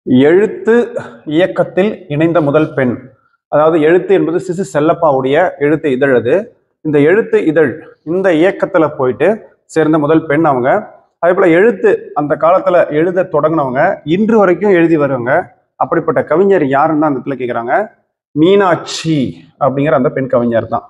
எழுத்து இயக்கத்தில் இணைந்த முதல் பெண். அதாவது எழுத்து என்பது சிசு செல்லப்பாவுடைய எழுத்து இதழ். அது இந்த எழுத்து இதழ் இந்த இயக்கத்துல போயிட்டு சேர்ந்த முதல் பெண் அவங்க. அதே போல எழுத்து அந்த காலத்துல எழுத தொடங்கினவங்க இன்று வரைக்கும் எழுதி வருவாங்க. அப்படிப்பட்ட கவிஞர் யாருன்னு தான் அந்த இடத்துல கேட்குறாங்க. மீனாட்சி அப்படிங்கிற அந்த பெண் கவிஞர் தான்.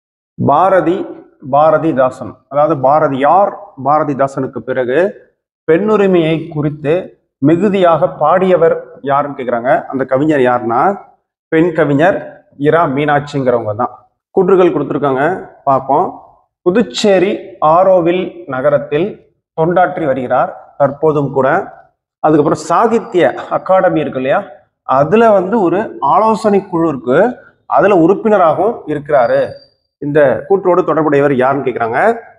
பாரதிதாசன், அதாவது பாரதியார் பாரதிதாசனுக்கு பிறகு பெண்ணுரிமையை குறித்து மிகுதியாக பாடியவர் யாருன்னு கேட்குறாங்க. அந்த கவிஞர் யாருன்னா பெண் கவிஞர் இரா மீனாட்சிங்கிறவங்க தான். கூற்றுகள் கொடுத்துருக்காங்க, பார்ப்போம். புதுச்சேரி ஆரோவில் நகரத்தில் தொண்டாற்றி வருகிறார் தற்போதும் கூட. அதுக்கப்புறம் சாகித்ய அகாடமி இருக்கு இல்லையா, அதுல ஒரு ஆலோசனை குழு இருக்கு, அதுல உறுப்பினராகவும் இருக்கிறாரு. இந்த கூற்றோடு தொடர்புடையவர் யாருன்னு கேட்குறாங்க.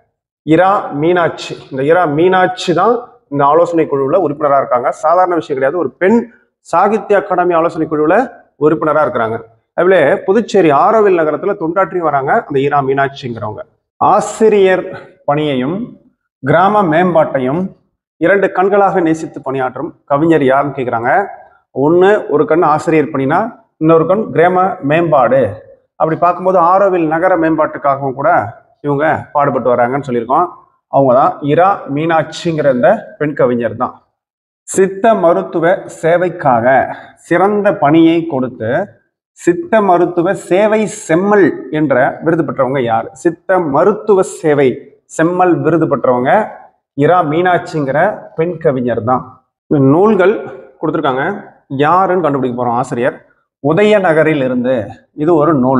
இரா மீனாட்சி. இந்த இரா மீனாட்சி தான் இந்த ஆலோசனை குழுவில் உறுப்பினராக இருக்காங்க. சாதாரண விஷயம் கிடையாது. ஒரு பெண் சாகித்ய அகாடமி ஆலோசனை குழுவில் உறுப்பினராக இருக்கிறாங்க. அதுல புதுச்சேரி ஆரோவில் நகரத்துல தொண்டாற்றி வராங்க அந்த இரா மீனாட்சிங்கிறவங்க. ஆசிரியர் பணியையும் கிராம மேம்பாட்டையும் இரண்டு கண்களாக நேசித்து பணியாற்றும் கவிஞர் யாருன்னு கேட்குறாங்க. ஒன்று, ஒரு கண் ஆசிரியர் பணினா, இன்னொரு கண் கிராம மேம்பாடு. அப்படி பார்க்கும்போது ஆரோவில் நகர மேம்பாட்டுக்காகவும் கூட இவங்க பாடுபட்டு வராங்கன்னு சொல்லியிருக்கோம். அவங்க தான் இரா மீனாட்சிங்கிற இந்த பெண் கவிஞர் தான். சித்த மருத்துவ சேவைக்காக சிறந்த பணியை கொடுத்து சித்த மருத்துவ சேவை செம்மல் என்ற விருது பெற்றவங்க யார்? சித்த மருத்துவ சேவை செம்மல் விருது பெற்றவங்க இரா மீனாட்சிங்கிற பெண் கவிஞர் தான். நூல்கள் கொடுத்துருக்காங்க, யாருன்னு கண்டுபிடிக்க போறோம். ஆசிரியர் உதயநகரில் இருந்து, இது ஒரு நூல்.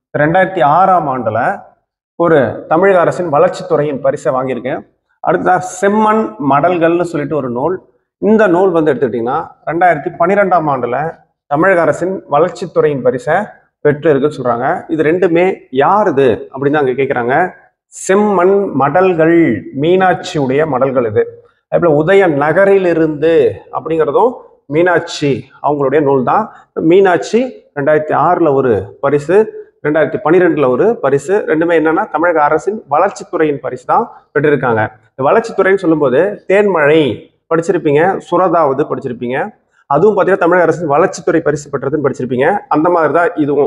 2006ஆம் ஆண்டுல ஒரு தமிழக அரசின் வளர்ச்சித்துறையின் பரிசை வாங்கியிருக்கேன். அடுத்ததா செம்மண் மடல்கள்னு சொல்லிட்டு ஒரு நூல். இந்த நூல் எடுத்துக்கிட்டீங்கன்னா 2012ஆம் ஆண்டுல தமிழக அரசின் வளர்ச்சித்துறையின் பரிசை பெற்று இருக்குன்னு சொல்றாங்க. இது ரெண்டுமே யாருது அப்படின்னு அங்க கேட்குறாங்க. செம்மண் மடல்கள், மீனாட்சியுடைய மடல்கள் இது. அதே போல உதய நகரிலிருந்து அப்படிங்கிறதும் மீனாட்சி அவங்களுடைய நூல் தான். மீனாட்சி 2006ல் ஒரு பரிசு, 2012ல் ஒரு பரிசு. ரெண்டுமே என்னன்னா தமிழக அரசின் வளர்ச்சித்துறையின் பரிசு தான் பெற்றிருக்காங்க. வளர்ச்சித்துறைன்னு சொல்லும்போது தேன்மழை படிச்சிருப்பீங்க, சுரதாவது படிச்சிருப்பீங்க. அதுவும் பார்த்தீங்கன்னா தமிழக அரசின் வளர்ச்சித்துறை பரிசு பெற்றதுன்னு படிச்சிருப்பீங்க. அந்த மாதிரி தான் இதுவும்.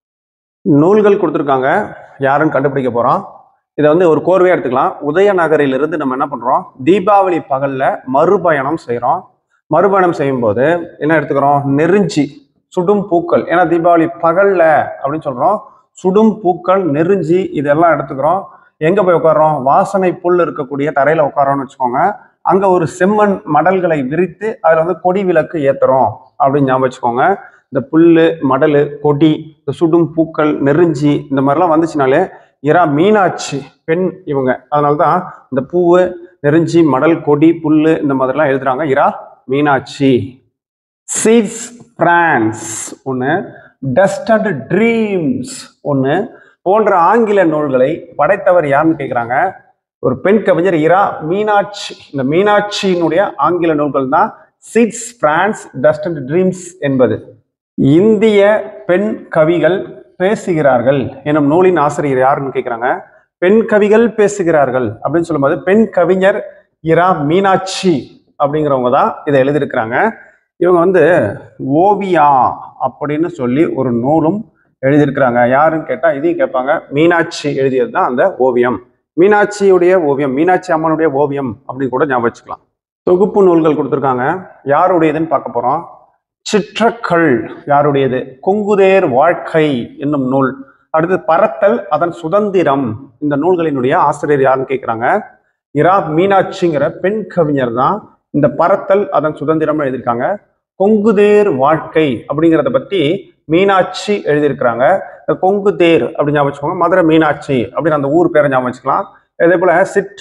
நூல்கள் கொடுத்துருக்காங்க, யாருன்னு கண்டுபிடிக்க போறோம். இதை ஒரு கோர்வையா எடுத்துக்கலாம். உதயநகரிலிருந்து நம்ம என்ன பண்றோம், தீபாவளி பகல்ல மறுபயணம் செய்யறோம். மறுபயணம் செய்யும் போது என்ன எடுத்துக்கிறோம், நெருஞ்சி சுடும் பூக்கள். ஏன்னா தீபாவளி பகல்ல அப்படின்னு சொல்றோம். சுடும் பூக்கள், நெருஞ்சி இதெல்லாம் எடுத்துக்கிறோம். எங்க போய் உட்காரோம், வாசனை புல் இருக்கக்கூடிய தரையில உட்காரோம்னு வச்சுக்கோங்க. அங்க ஒரு செம்மண் மடல்களை விரித்து அதுல கொடி விளக்கு ஏத்துறோம் அப்படின்னு ஞாபகம் வச்சுக்கோங்க. இந்த புல்லு, மடலு, கொடி, இந்த சுடும் பூக்கள், நெருஞ்சி இந்த மாதிரிலாம் வந்துச்சுனாலே இரா மீனாட்சி பெண் இவங்க. அதனால்தான் இந்த பூவு, நெருஞ்சி, மடல், கொடி, புல்லு இந்த மாதிரிலாம் எழுதுறாங்க இரா மீனாட்சி. சீட்ஸ் பிரான்ஸ் ஒன்று, டஸ்ட் அண்ட் ட்ரீம்ஸ் ஒன்று போன்ற ஆங்கில நூல்களை படைத்தவர் யாருன்னு கேட்குறாங்க. ஒரு பெண் கவிஞர் இரா மீனாட்சி. இந்த மீனாட்சியினுடைய ஆங்கில நூல்கள் தான் seeds France, dust and dreams என்பது. இந்திய பெண் கவிகள் பேசுகிறார்கள் எனும் நூலின் ஆசிரியர் யாருன்னு கேட்குறாங்க. பெண் கவிகள் பேசுகிறார்கள் அப்படின்னு சொல்லும்போது பெண் கவிஞர் இரா மீனாட்சி அப்படிங்கிறவங்க தான் இதை எழுதியிருக்கிறாங்க. இவங்க ஓவியா அப்படின்னு சொல்லி ஒரு நூலும் எழுதியிருக்கிறாங்க. யாருன்னு கேட்டால் இதையும் கேட்பாங்க. மீனாட்சி எழுதியது தான் அந்த ஓவியம். மீனாட்சியுடைய ஓவியம், மீனாட்சி அம்மனுடைய ஓவியம் அப்படின்னு கூட ஞாபகம் வச்சுக்கலாம். தொகுப்பு நூல்கள் கொடுத்துருக்காங்க, யாருடையதுன்னு பார்க்க போறோம். சிற்றக்கள் யாருடையது, கொங்குதேர் வாழ்க்கை என்னும் நூல். அடுத்து பரத்தல் அதன் சுதந்திரம். இந்த நூல்களினுடைய ஆசிரியர் யாருன்னு கேட்குறாங்க. இரா மீனாட்சிங்கிற பெண் கவிஞர் தான் இந்த பரத்தல் அதன் சுதந்திரம் எழுதியிருக்காங்க. கொங்குதேர் வாழ்க்கை அப்படிங்கிறத பத்தி மீனாட்சி எழுதியிருக்கிறாங்க. கொங்குதேர் அப்படின்னு ஞாபகம் வச்சுக்கோங்க. மதுரை மீனாட்சி அப்படின்னு அந்த ஊர் பேரை ஞாபகம் வச்சுக்கலாம். இதே போல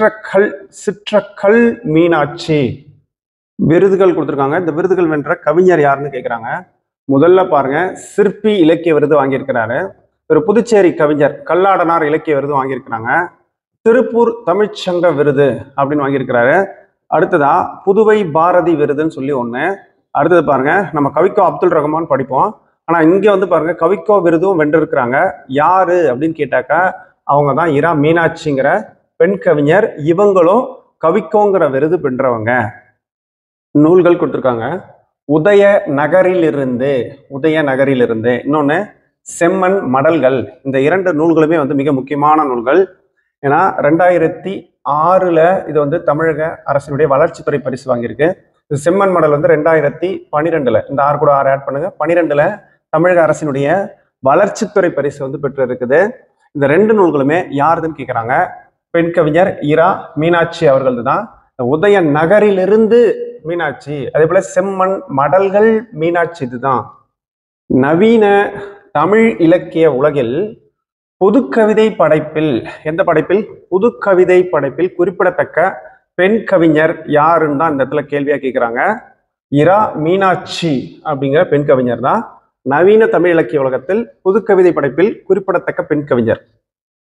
சிற்றக்கள் மீனாட்சி. விருதுகள் கொடுத்துருக்காங்க. இந்த விருதுகள் வென்ற கவிஞர் யாருன்னு கேட்குறாங்க. முதல்ல பாருங்க, சிற்பி இலக்கிய விருது வாங்கியிருக்கிறாரு. ஒரு புதுச்சேரி கவிஞர் கல்லாடனார் இலக்கிய விருது வாங்கியிருக்கிறாங்க. திருப்பூர் தமிழ்ச்சங்க விருது அப்படின்னு வாங்கியிருக்கிறாரு. அடுத்ததா புதுவை பாரதி விருதுன்னு சொல்லி ஒன்று. அடுத்தது பாருங்க, நம்ம கவிக்கோ அப்துல் ரஹ்மான் படிப்போம். ஆனா இங்க பாருங்க கவிக்கோ விருதும் வென்றிருக்கிறாங்க. யாரு அப்படின்னு கேட்டாக்கா அவங்க தான் இரா மீனாட்சிங்கிற பெண் கவிஞர். இவங்களும் கவிக்கோங்கிற விருது வென்றவங்க. நூல்கள் கொடுத்துருக்காங்க. உதய நகரிலிருந்து, உதய நகரிலிருந்து. இன்னொன்னு செம்மண் மடல்கள். இந்த 2 நூல்களுமே வந்து மிக முக்கியமான நூல்கள். ஏன்னா 2006 இது வந்து தமிழக அரசினுடைய வளர்ச்சித்துறை பரிசு வாங்கியிருக்கு. செம்மண் மடல் வந்து 2012, இந்த 6 கூட 6 ஆட் பண்ணுங்க, 12 தமிழக அரசினுடைய வளர்ச்சித்துறை பரிசு வந்து பெற்று இருக்குது. இந்த 2 நூல்களுமே யாருதுன்னு கேட்குறாங்க. பெண் கவிஞர் இரா மீனாட்சி அவர்களது தான். உதய நகரிலிருந்து மீனாட்சி, அதே போல செம்மண் மடல்கள் மீனாட்சி. இதுதான் நவீன தமிழ் இலக்கிய உலகில் புதுக்கவிதை படைப்பில், எந்த படைப்பில்? புதுக்கவிதை படைப்பில் குறிப்பிடத்தக்க பெண் கவிஞர் யாருன்னு தான் இந்த இடத்துல கேள்வியா கேட்கிறாங்க. இரா மீனாட்சி அப்படிங்கிற பெண் கவிஞர் தான் நவீன தமிழ் இலக்கிய உலகத்தில் புதுக்கவிதை படைப்பில் குறிப்பிடத்தக்க பெண் கவிஞர்.